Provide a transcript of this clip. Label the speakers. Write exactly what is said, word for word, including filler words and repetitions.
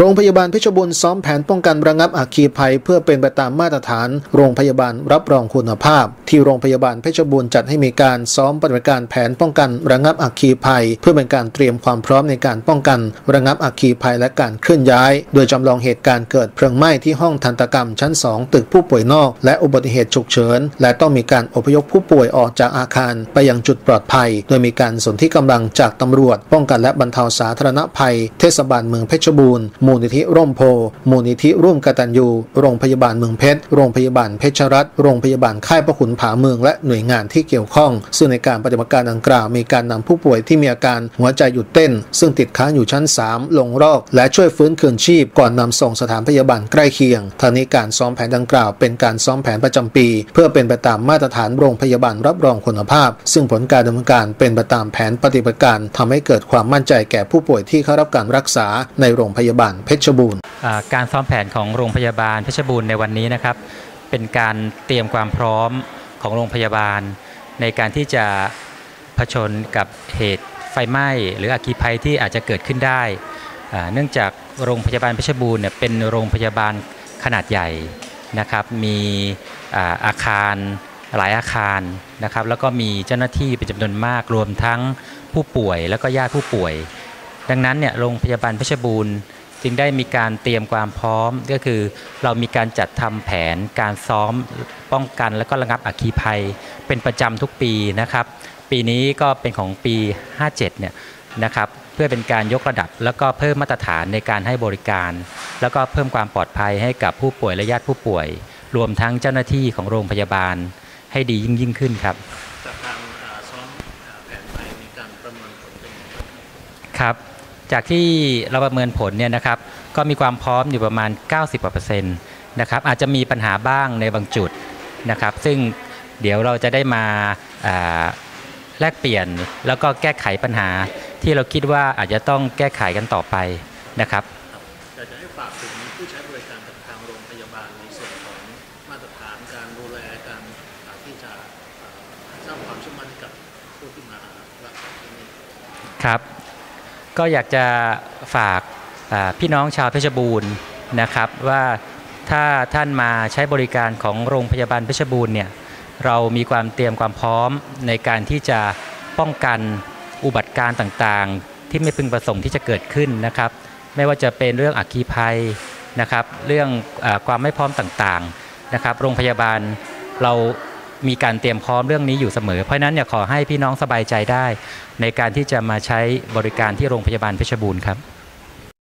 Speaker 1: รงพยาบาลเพชรบูรณ์ซ้อมแผนป้องกันระงับอัคคีภัยเพื่อเป็นไปตามมาตรฐานโรงพยาบาลรับรองคุณภาพที่โรงพยาบาลเพชรบูรณ์จัดให้มีการซ้อมปฏิบัติการแผนป้องกันระงับอัคคีภัยเพื่อเป็นการเตรียมความพร้อมในการป้องกันระงับอัคคีภัยและการเคลื่อนย้ายโดยจำลองเหตุการณ์เกิดเพลิงไหม้ที่ห้องทันตกรรมชั้นสองตึกผู้ป่วยนอกและอุบัติเหตุฉุกเฉินและต้องมีการอพยพผู้ป่วยออกจากอาคารไปยังจุดปลอดภัยโดยมีการสนธิกำลังจากตำรวจป้องกันและบรรเทาสาธารณภัยเทศบาลเมืองเพชรบูรณ์มูลนิธิร่มโพมูลนิธิร่วมกตัญญูโรงพยาบาลเมืองเพชรโรงพยาบาลเพชรรัตน์โรงพยาบาลค่ายพระขุนผาเมืองและหน่วยงานที่เกี่ยวข้องซึ่งในการปฏิบัติการดังกล่าวมีการนำผู้ป่วยที่มีอาการหัวใจหยุดเต้นซึ่งติดค้างอยู่ชั้นสามลงรอกและช่วยฟื้นคืนชีพก่อนนำส่งสถานพยาบาลใกล้เคียงทางนี้การซ้อมแผนดังกล่าวเป็นการซ้อมแผนประจำปีเพื่อเป็นไปตามมาตรฐานโรงพยาบาลรับรองคุณภาพซึ่งผลการดำเนินการเป็นไปตามแผนปฏิบัติการทำให้เกิดความมั่นใจแก่ผู้ป่วยที่เข้ารับการรักษาในโรงพยาบาลเพชรบูรณ์
Speaker 2: การซ้อมแผนของโรงพยาบาลเพชรบูรณ์ในวันนี้นะครับเป็นการเตรียมความพร้อมของโรงพยาบาลในการที่จะเผชิญกับเหตุไฟไหม้หรืออัคคีภัยที่อาจจะเกิดขึ้นได้เนื่องจากโรงพยาบาลเพชรบูรณ์เนี่ยเป็นโรงพยาบาลขนาดใหญ่นะครับมีอาคารหลายอาคารนะครับแล้วก็มีเจ้าหน้าที่เป็นจำนวนมากรวมทั้งผู้ป่วยแล้วก็ญาติผู้ป่วยดังนั้นเนี่ยโรงพยาบาลเพชรบูรณ์จึงได้มีการเตรียมความพร้อมก็คือเรามีการจัดทำแผนการซ้อมป้องกันและก็ระงับอัคคีภัยเป็นประจำทุกปีนะครับปีนี้ก็เป็นของปีห้าเจ็ดเนี่ยนะครับเพื่อเป็นการยกระดับแล้วก็เพิ่มมาตรฐานในการให้บริการแล้วก็เพิ่มความปลอดภัยให้กับผู้ป่วยและญาติผู้ป่วยรวมทั้งเจ้าหน้าที่ของโรงพยาบาลให้ดียิ่งยิ่งขึ้นครับจากการซ้อมแผนไปมีการประเมินผลเป็นยังไงครับจากที่เราประเมินผลเนี่ยนะครับก็มีความพร้อมอยู่ประมาณ เก้าสิบกว่าเปอร์เซ็นต์นะครับอาจจะมีปัญหาบ้างในบางจุดนะครับซึ่งเดี๋ยวเราจะได้มาแลกเปลี่ยนแล้วก็แก้ไขปัญหาที่เราคิดว่าอาจจะต้องแก้ไขกันต่อไปนะครับ
Speaker 3: อยากจะให้ฝากถึงผู้ใช้บริการกับทางโรงพยาบาลในส่วนของมาตรฐานการดูแลการที่จะสร้างความเชื่อมั่นกับผู้ที่มารักษาที่นี่
Speaker 2: ครับก็อยากจะฝากพี่น้องชาวเพชรบูรณ์นะครับว่าถ้าท่านมาใช้บริการของโรงพยาบาลเพชรบูรณ์เนี่ยเรามีความเตรียมความพร้อมในการที่จะป้องกันอุบัติการณ์ต่างๆที่ไม่พึงประสงค์ที่จะเกิดขึ้นนะครับไม่ว่าจะเป็นเรื่องอัคคีภัยนะครับเรื่องความไม่พร้อมต่างๆนะครับโรงพยาบาลเรามีการเตรียมพร้อมเรื่องนี้อยู่เสมอเพราะฉะนั้นเนี่ยขอให้พี่น้องสบายใจได้ในการที่จะมาใช้บริการที่โรงพยาบาลเพชรบูรณ์ครับ